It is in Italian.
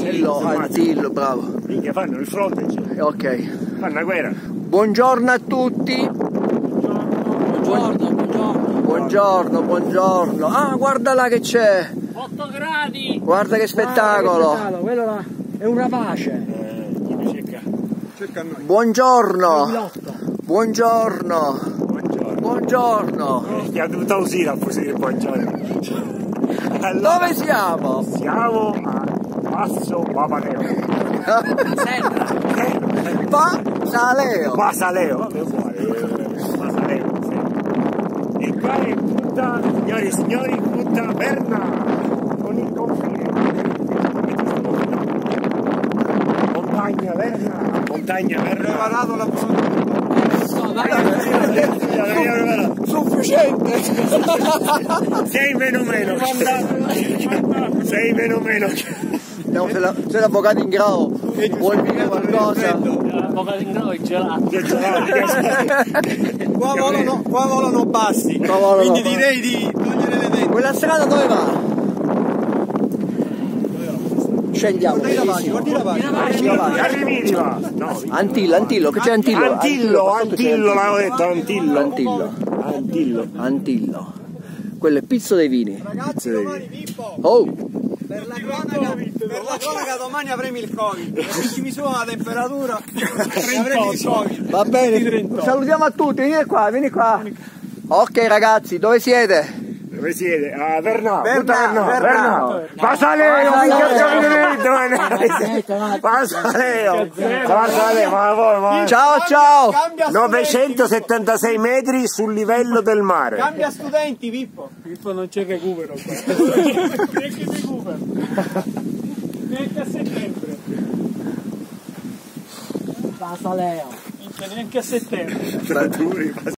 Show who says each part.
Speaker 1: Antillo, bravo.
Speaker 2: Minchia, fanno il fronte.
Speaker 1: Ok.
Speaker 2: Fanno la guerra.
Speaker 1: Buongiorno a tutti. Buongiorno. Ah, guarda là che c'è.
Speaker 3: 8 gradi.
Speaker 1: Guarda che spettacolo.
Speaker 3: Quello là è un rapace.
Speaker 2: Cerca a noi.
Speaker 1: Buongiorno.
Speaker 2: Ti ha dovuto usare a dire buongiorno. Allora,
Speaker 1: Dove siamo?
Speaker 2: siamo a Passo Papaleo.
Speaker 1: Pasaleo.
Speaker 2: Vabbè, uguale. Pasaleo, sì. E qua è Punta, signori e signori, Punta Berna, con il confine. Montagna Berna.
Speaker 4: Preparato la
Speaker 1: Sufficiente.
Speaker 2: Sei meno.
Speaker 1: No, sei l'avvocato in grado. Vuoi dire qualcosa?
Speaker 3: L'avvocato in grado è gelato.
Speaker 4: Qua volano bassi, quindi direi di togliere le venti.
Speaker 1: Quella strada dove va? Scendiamo.
Speaker 4: Guardi davanti.
Speaker 2: Arrivi va. No.
Speaker 1: Antillo, che c'è Antillo?
Speaker 2: Antillo, l'avevo detto,
Speaker 1: Antillo. Quello è Pizzo dei Vini.
Speaker 4: Ragazzi, domani Pippo,
Speaker 1: Oh!
Speaker 4: per la cronaca domani avremo il Covid. Se ci misura la temperatura avremo il Covid.
Speaker 1: Va bene, salutiamo a tutti, vieni qua. Ok ragazzi, dove siete?
Speaker 2: Dove siete? A Verna.
Speaker 1: Pasaleo, Ciao.
Speaker 2: 976 metri sul livello del mare.
Speaker 4: Cambia studenti, Pippo.
Speaker 3: Pippo non c'è recupero qua. Neanche recupero. Neanche a settembre. Pasaleo. Neanche a settembre.